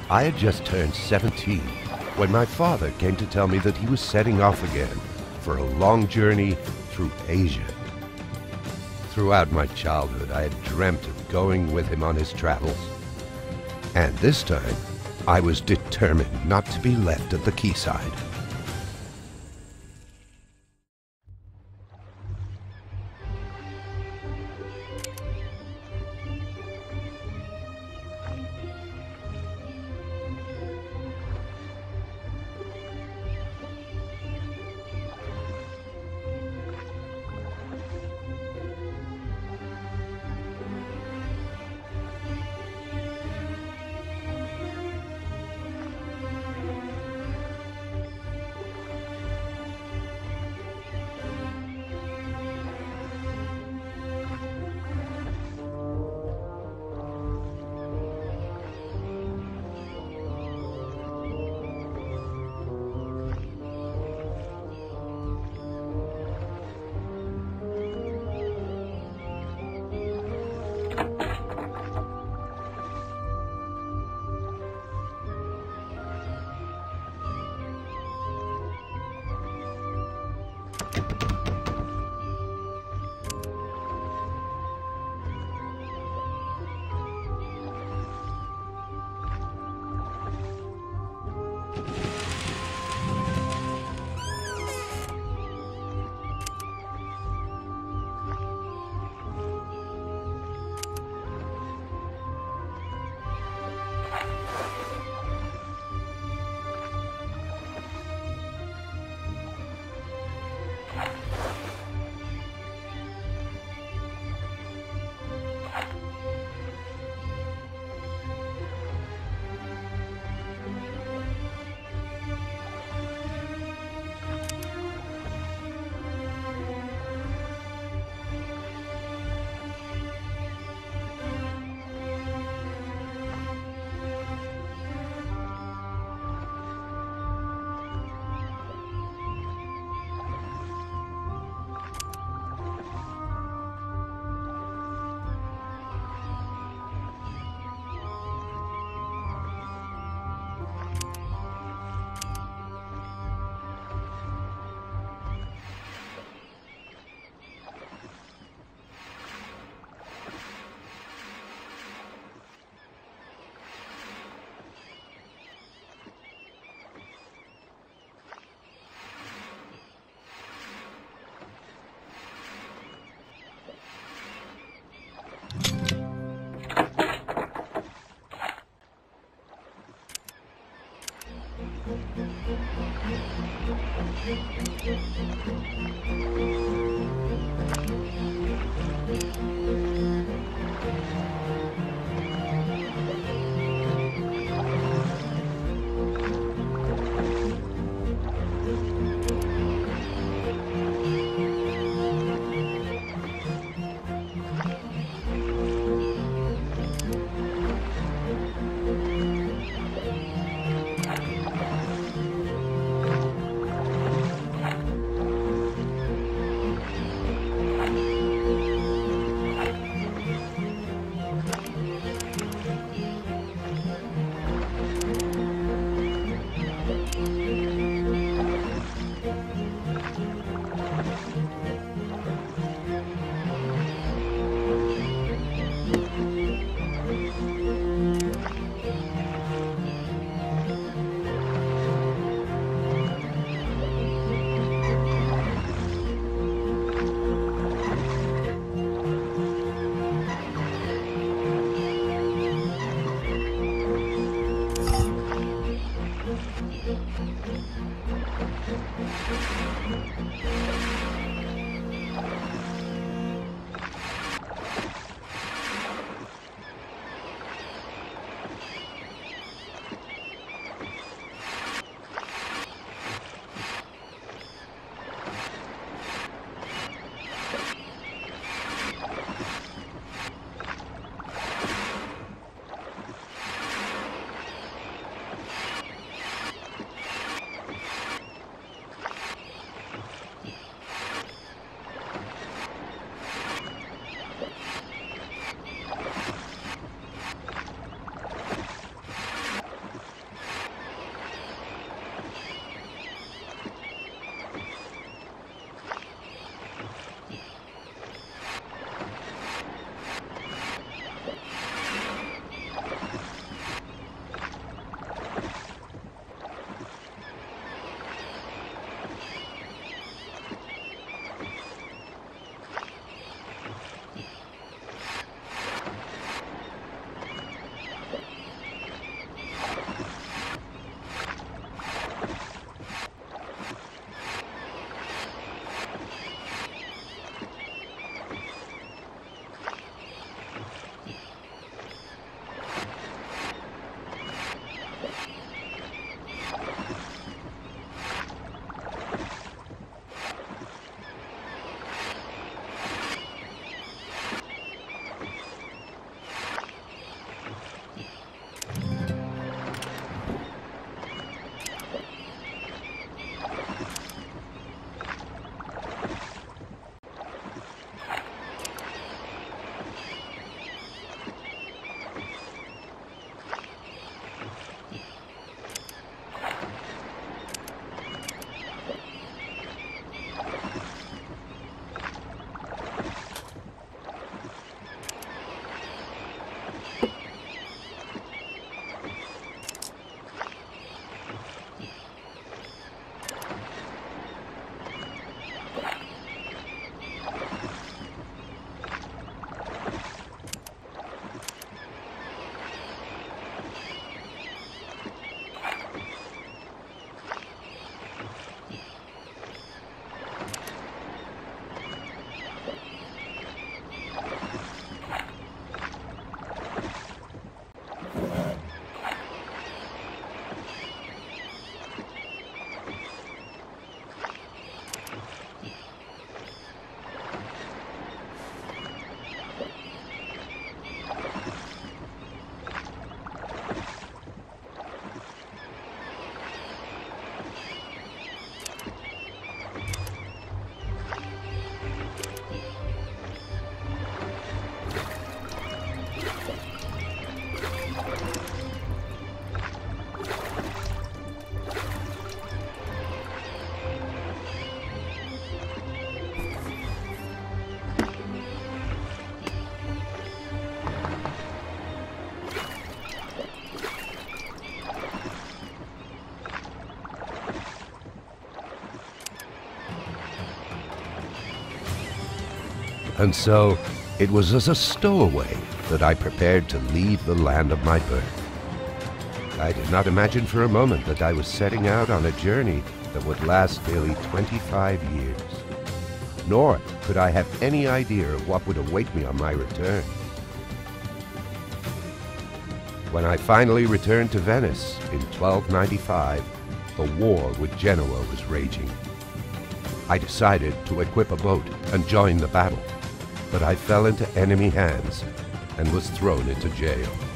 I had just turned 17 when my father came to tell me that he was setting off again for a long journey through Asia. Throughout my childhood, I had dreamt of going with him on his travels. And this time, I was determined not to be left at the quayside. And so, it was as a stowaway that I prepared to leave the land of my birth. I did not imagine for a moment that I was setting out on a journey that would last nearly 25 years. Nor could I have any idea of what would await me on my return. When I finally returned to Venice in 1295, the war with Genoa was raging. I decided to equip a boat and join the battle, but I fell into enemy hands and was thrown into jail.